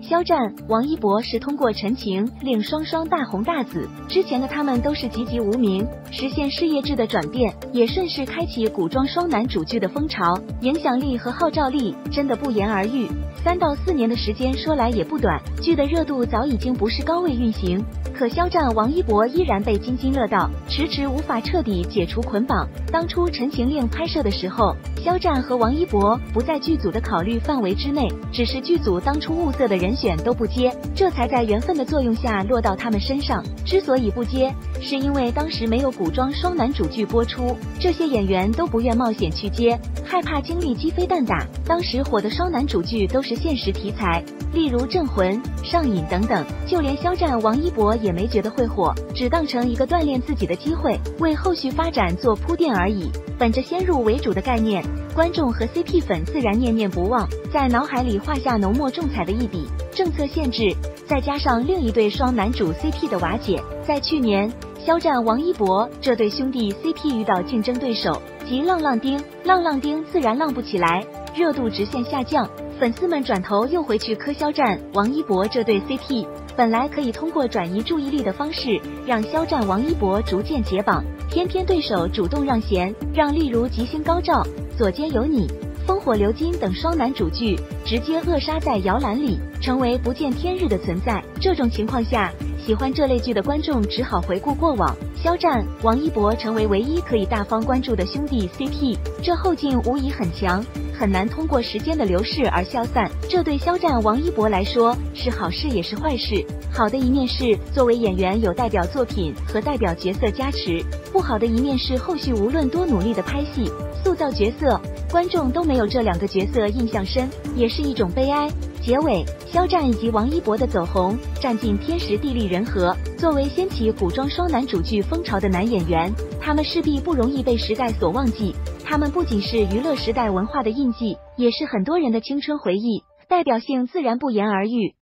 肖战、王一博是通过陈情令双双大红大紫，之前的他们都是籍籍无名，实现事业制的转变，也顺势开启古装双男主剧的风潮，影响力和号召力真的不言而喻。3到4年的时间说来也不短，剧的热度早已经不是高位运行，可肖战、王一博依然被津津乐道，迟迟无法彻底解除捆绑。当初《陈情令》拍摄的时候，肖战和王一博不在剧组的考虑范围之内，只是剧组当初物色的人选都不接，这才在缘分的作用下落到他们身上。之所以不接，是因为当时没有古装双男主剧播出，这些演员都不愿冒险去接，害怕经历鸡飞蛋打。当时火的双男主剧都是现实题材，例如《镇魂》、《上瘾》等等，就连肖战、王一博也没觉得会火，只当成一个锻炼自己的机会，为后续发展做铺垫而已。本着先入为主的概念，观众和 CP 粉自然念念不忘，在脑海里画下浓墨重彩的一笔。政策限制，再加上另一对双男主 CP 的瓦解，在去年，肖战、王一博这对兄弟 CP 遇到竞争对手即浪浪丁，浪浪丁自然浪不起来，热度直线下降。粉丝们转头又回去磕肖战、王一博这对 CP， 本来可以通过转移注意力的方式让肖战、王一博逐渐解绑，偏偏对手主动让贤，让例如吉星高照、左肩有你、烽火流金等双男主剧直接扼杀在摇篮里，成为不见天日的存在。这种情况下，喜欢这类剧的观众只好回顾过往，肖战、王一博成为唯一可以大方关注的兄弟 CP， 这后劲无疑很强，很难通过时间的流逝而消散。这对肖战、王一博来说是好事也是坏事。好的一面是作为演员有代表作品和代表角色加持，不好的一面是后续无论多努力的拍戏塑造角色，观众都没有这2个角色印象深，也是一种悲哀。结尾，肖战以及王一博的走红占尽天时地利人和，作为掀起古装双男主剧风潮的男演员，他们势必不容易被时代所忘记。他们不仅是娱乐时代文化的印记，也是很多人的青春回忆，代表性自然不言而喻。